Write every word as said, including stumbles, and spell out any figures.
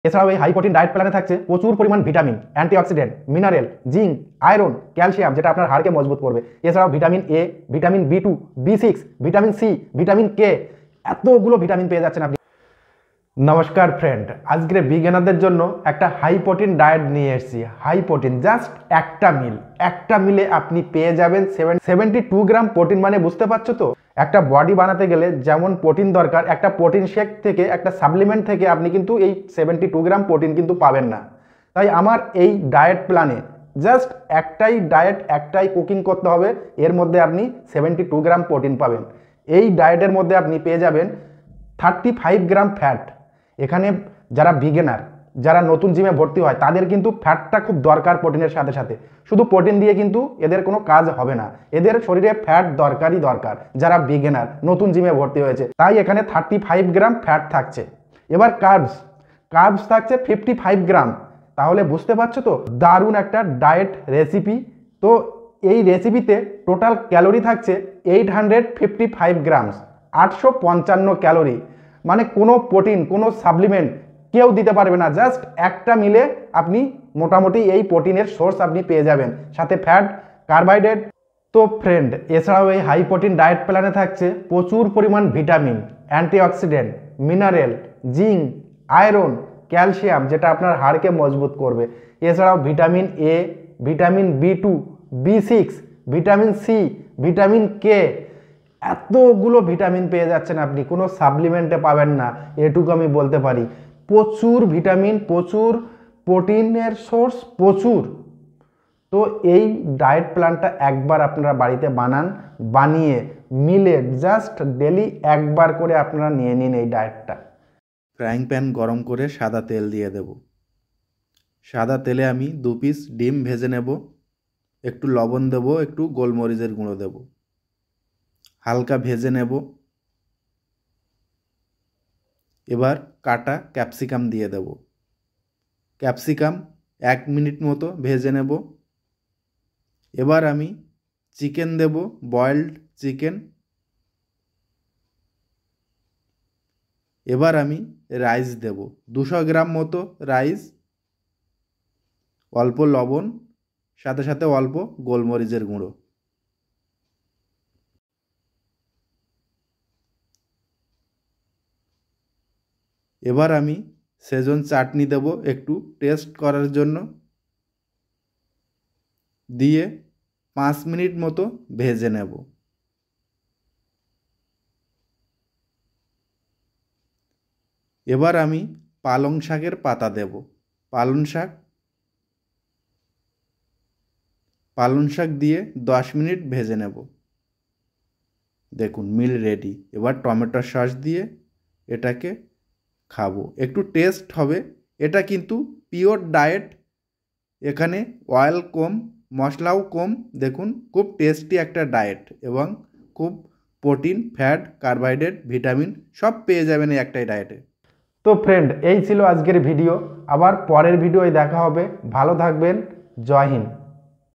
এছাড়াও এই high protein diet প্ল্যানে থাকছে প্রচুর পরিমাণ vitamin, antioxidant, mineral, zinc, iron, calcium যেটা আপনার হাড়কে মজবুত করবে। এছাড়াও vitamin A, vitamin B two, B six, vitamin C, vitamin K, এতগুলো ভিটামিন পেয়ে যাচ্ছেন আপনি। নমস্কার ফ্রেন্ড, আজকের বিজ্ঞানীদের জন্য একটা হাই প্রোটিন ডায়েট নিয়ে এসেছি। হাই প্রোটিন জাস্ট একটা মিল, একটা মিলে আপনি পেয়ে যাবেন seven seventy two gram protein. মানে বুঝতে পারছো তো, একটা বডি বানাতে গেলে যেমন প্রোটিন দরকার, একটা প্রোটিন শেক থেকে, একটা সাপ্লিমেন্ট থেকে আপনি কিন্তু এই সেভেন্টি টু গ্রাম প্রোটিন কিন্তু পাবেন না। তাই আমার এই ডায়েট প্ল্যানে জাস্ট একটাই ডায়েট, একটাই কুকিং করতে হবে, এর মধ্যে আপনি সেভেন্টি টু গ্রাম প্রোটিন পাবেন। এই ডায়েটের মধ্যে আপনি পেয়ে যাবেন থার্টি ফাইভ গ্রাম ফ্যাট। এখানে যারা বিগিনার, যারা নতুন জিমে ভর্তি হয়, তাদের কিন্তু ফ্যাটটা খুব দরকার প্রোটিনের সাথে সাথে। শুধু প্রোটিন দিয়ে কিন্তু এদের কোনো কাজ হবে না, এদের শরীরে ফ্যাট দরকারই দরকার। যারা বিগিনার, নতুন জিমে ভর্তি হয়েছে, তাই এখানে থার্টি ফাইভ গ্রাম ফ্যাট থাকছে। এবার কার্বস, কার্বস থাকছে ফিফটি ফাইভ গ্রাম। তাহলে বুঝতে পারছো তো, দারুণ একটা ডায়েট রেসিপি। তো এই রেসিপিতে টোটাল ক্যালোরি থাকছে eight hundred fifty five grams, আটশো পঞ্চান্ন ক্যালোরি। মানে কোনো প্রোটিন, কোনো সাপ্লিমেন্ট কেউ দিতে পারবে না। জাস্ট একটা মিলে আপনি মোটামুটি এই প্রোটিনের সোর্স আপনি পেয়ে যাবেন, সাথে ফ্যাট, কার্বোহাইড্রেট। তো ফ্রেন্ড, এছাড়াও এই হাই প্রোটিন ডায়েট প্ল্যানে থাকছে প্রচুর পরিমাণ vitamin, antioxidant, mineral, zinc, iron, calcium যেটা আপনার হাড়কে মজবুত করবে। এছাড়াও vitamin A, vitamin B two, B six, vitamin C, vitamin K, এতগুলো ভিটামিন পেয়ে যাচ্ছেন আপনি, কোনো সাপ্লিমেন্টে পাবেন না, এটুকু আমি বলতে পারি। প্রচুর ভিটামিন, প্রচুর প্রোটিনের সোর্স, প্রচুর। তো এই ডায়েট প্ল্যানটা একবার আপনারা বাড়িতে বানান, বানিয়ে মিলে জাস্ট ডেলি একবার করে আপনারা নিয়ে নিন এই ডায়েটটা। ফ্রাইং প্যান গরম করে সাদা তেল দিয়ে দেব। সাদা তেলে আমি দু পিস ডিম ভেজে নেব, একটু লবণ দেব, একটু গোলমরিচের গুঁড়ো দেব, হালকা ভেজে নেব। এবার কাটা ক্যাপসিকাম দিয়ে দেব। ক্যাপসিকাম এক মিনিট মতো ভেজে নেব। এবার আমি চিকেন দেব, বয়েলড চিকেন। এবার আমি রাইস দেব, দুশো গ্রাম মতো রাইস, অল্প লবণ, সাথে সাথে অল্প গোলমরিচের গুঁড়ো। এবার আমি সেজন চাটনি দেব একটু টেস্ট করার জন্য, দিয়ে পাঁচ মিনিট মতো ভেজে নেব। এবার আমি পালং শাকের পাতা দেব। পালং শাক পালং শাক দিয়ে দশ মিনিট ভেজে নেব। দেখুন, মিল রেডি। এবার টমেটো সস দিয়ে এটাকে খাবো, একটু টেস্ট হবে। এটা কিন্তু পিওর ডায়েট, এখানে অয়েল কম, মশলাও কম। দেখুন, খুব টেস্টি একটা ডায়েট, এবং খুব প্রোটিন, ফ্যাট, কার্বোহাইড্রেট, ভিটামিন সব পেয়ে যাবেন এই একটাই ডায়েটে। তো ফ্রেন্ড, এই ছিল আজকের ভিডিও। আবার পরের ভিডিওয় দেখা হবে। ভালো থাকবেন। জয় হিন্দ।